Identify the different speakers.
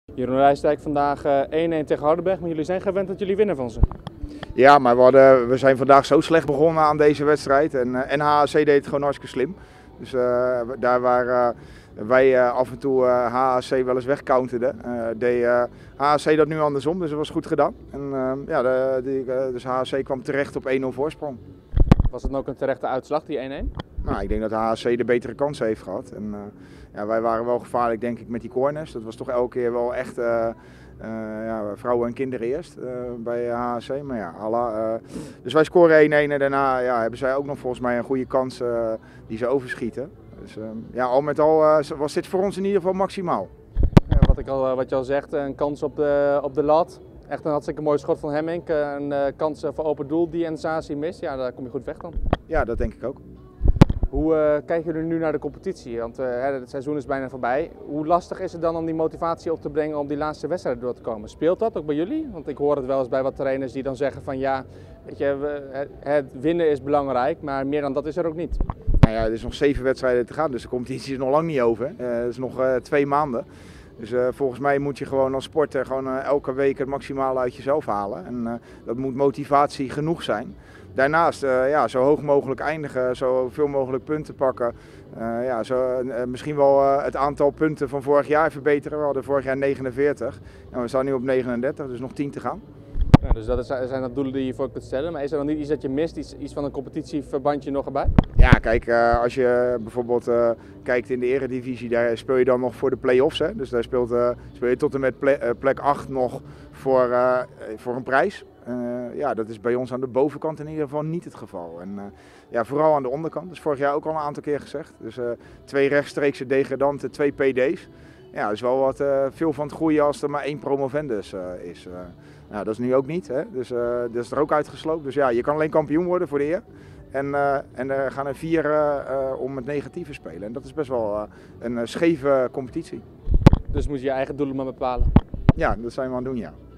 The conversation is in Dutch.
Speaker 1: Jeroen Rijsdijk vandaag 1-1 tegen Hardenberg, maar jullie zijn gewend dat jullie winnen van ze.
Speaker 2: Ja, maar we zijn vandaag zo slecht begonnen aan deze wedstrijd en HAC deed het gewoon hartstikke slim. Dus daar waar wij af en toe HAC wel eens wegcounterden, deed HAC dat nu andersom, dus dat was goed gedaan. En dus HAC kwam terecht op 1-0 voorsprong.
Speaker 1: Was het ook een terechte uitslag, die 1-1?
Speaker 2: Nou, ik denk dat HAC de betere kansen heeft gehad. En, wij waren wel gevaarlijk, denk ik, met die corners. Dat was toch elke keer wel echt vrouwen en kinderen eerst bij HAC. Maar ja, dus wij scoren 1-1 en daarna hebben zij ook nog volgens mij een goede kans die ze overschieten. Dus al met al was dit voor ons in ieder geval maximaal.
Speaker 1: Ja, wat je al zegt, een kans op de lat. Echt een hartstikke mooi schot van Hemmink. Een kans voor open doel die Ensasi mist. Ja, daar kom je goed weg dan.
Speaker 2: Ja, dat denk ik ook.
Speaker 1: Hoe kijken jullie nu naar de competitie? Want het seizoen is bijna voorbij. Hoe lastig is het dan om die motivatie op te brengen om die laatste wedstrijden door te komen? Speelt dat ook bij jullie? Want ik hoor het wel eens bij wat trainers die dan zeggen van ja, weet je, het winnen is belangrijk, maar meer dan dat is er ook niet.
Speaker 2: Nou ja, er is nog 7 wedstrijden te gaan, dus de competitie is nog lang niet over. Het is nog 2 maanden. Dus volgens mij moet je gewoon als sporter gewoon, elke week het maximale uit jezelf halen. En dat moet motivatie genoeg zijn. Daarnaast zo hoog mogelijk eindigen, zoveel mogelijk punten pakken. Misschien wel het aantal punten van vorig jaar verbeteren. We hadden vorig jaar 49 en we staan nu op 39, dus nog 10 te gaan.
Speaker 1: Ja, dus dat zijn dat doelen die je voor kunt stellen. Maar is er dan niet iets dat je mist, iets van een competitieverbandje nog erbij?
Speaker 2: Ja, kijk, als je bijvoorbeeld kijkt in de Eredivisie, daar speel je dan nog voor de play-offs. Hè? Dus daar speel je tot en met plek 8 nog voor een prijs. Dat is bij ons aan de bovenkant in ieder geval niet het geval. En vooral aan de onderkant, dat is vorig jaar ook al een aantal keer gezegd. Dus 2 rechtstreekse degradanten, 2 PD's. Ja, dat is wel wat veel van het goede als er maar 1 promovendus is. Dat is nu ook niet, hè? Dus dat is er ook uitgesloten. Dus ja, je kan alleen kampioen worden voor de eer. En er gaan er 4 om het negatieve spelen. En dat is best wel een scheve competitie.
Speaker 1: Dus moet je je eigen doelen maar bepalen?
Speaker 2: Ja, dat zijn we aan het doen, ja.